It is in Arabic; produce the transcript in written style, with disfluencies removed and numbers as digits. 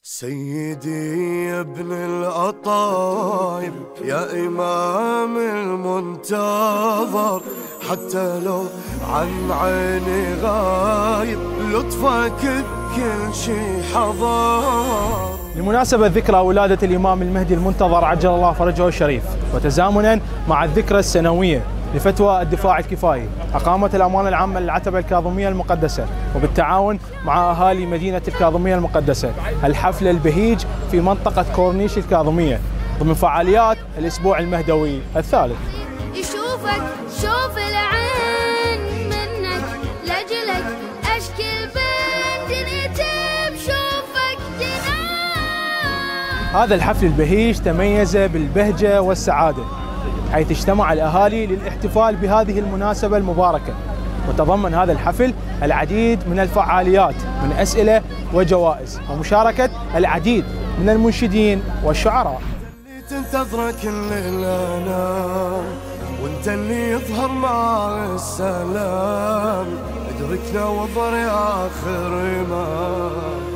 سيدي يا ابن الأطايب يا إمام المنتظر، حتى لو عن عيني غايب لطفك بكل شي حضر. لمناسبة ذكرى ولادة الإمام المهدي المنتظر عجل الله فرجه الشريف، وتزامنا مع الذكرى السنوية لفتوى الدفاع الكفائي، أقامت الأمانة العامة للعتبة الكاظمية المقدسة وبالتعاون مع أهالي مدينة الكاظمية المقدسة الحفل البهيج في منطقة كورنيش الكاظمية ضمن فعاليات الأسبوع المهدوي الثالث. يشوفك شوف العين منك لجلك أشكي البين دنيتي بشوفك جنان. هذا الحفل البهيج تميز بالبهجة والسعادة، حيث اجتمع الأهالي للاحتفال بهذه المناسبة المباركة، وتضمن هذا الحفل العديد من الفعاليات من أسئلة وجوائز ومشاركة العديد من المنشدين والشعراء. اللي تنتظرك الليلة وانت اللي يظهر مع السلام، ادركنا وضر يا آخر إمام.